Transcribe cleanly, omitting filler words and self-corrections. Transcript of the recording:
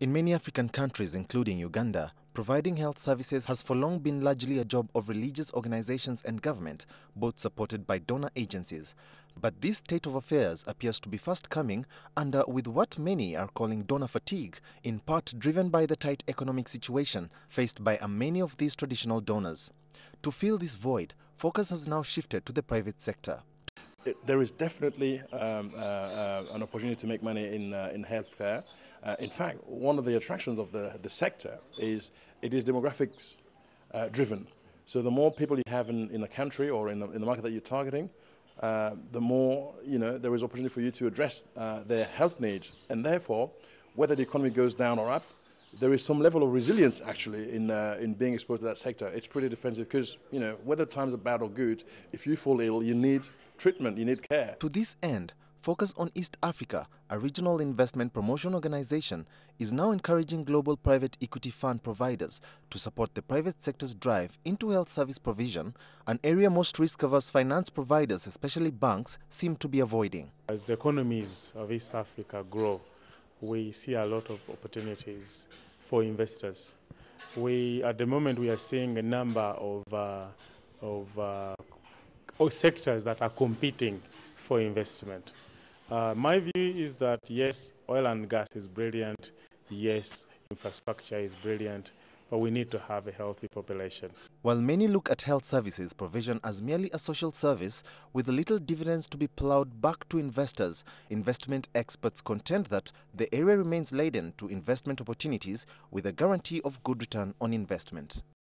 In many African countries, including Uganda, providing health services has for long been largely a job of religious organizations and government, both supported by donor agencies. But this state of affairs appears to be fast coming under with what many are calling donor fatigue, in part driven by the tight economic situation faced by many of these traditional donors. To fill this void, focus has now shifted to the private sector. There is definitely an opportunity to make money in healthcare. In fact, one of the attractions of the sector is it is demographics driven. So the more people you have in a country or in the market that you're targeting, the more there is opportunity for you to address their health needs, and therefore, whether the economy goes down or up, there is some level of resilience actually in being exposed to that sector. It's pretty defensive because whether times are bad or good, if you fall ill, you need treatment, you need care. To this end, Focus on East Africa, a regional investment promotion organization, is now encouraging global private equity fund providers to support the private sector's drive into health service provision, an area most risk-averse finance providers, especially banks, seem to be avoiding. As the economies of East Africa grow, we see a lot of opportunities for investors. At the moment, we are seeing a number of sectors that are competing for investment. My view is that yes, oil and gas is brilliant, yes, infrastructure is brilliant, but we need to have a healthy population. While many look at health services provision as merely a social service with little dividends to be plowed back to investors, investment experts contend that the area remains laden to investment opportunities with a guarantee of good return on investment.